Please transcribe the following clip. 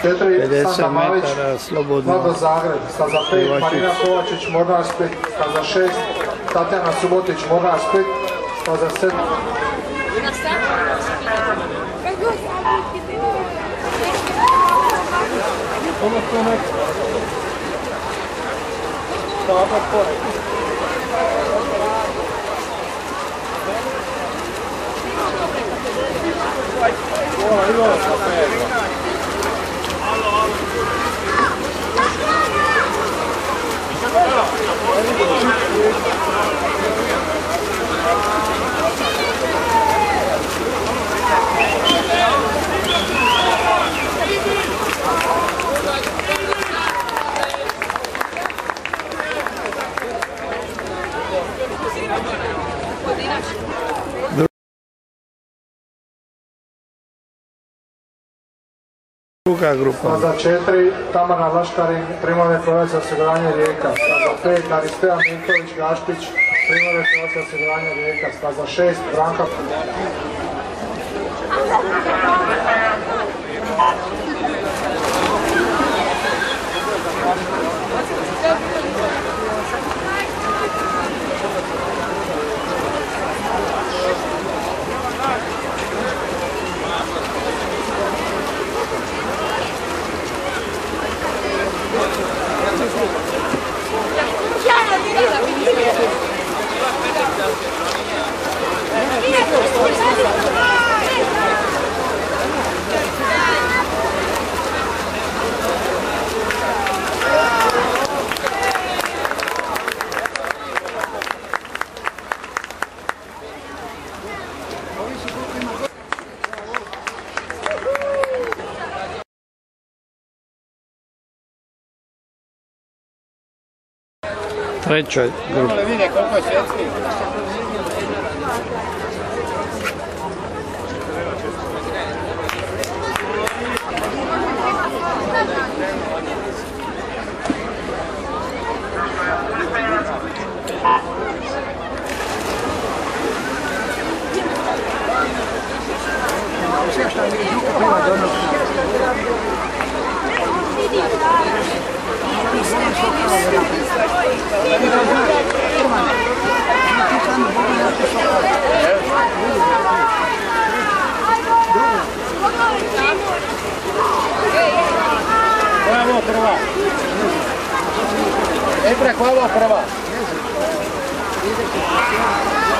50 metara slobodno. Vlado Zagreb, staza 5, Marina Kovačić, Mornar Split, staza 6, Tatjana Subotić, Mornar Split, staza 7. Druga grupa. Staza 4, Tamara Laškarin, Primorje Croatia osiguranje Rijeka. Staza 5, Aristeja Minković Gašpić, Primorje Croatia osiguranje Rijeka. Staza 6, Branka. Treća grupa. Vidi koliko je svjetski. Koja je ovo prva? Ebre, koja je ovo prva?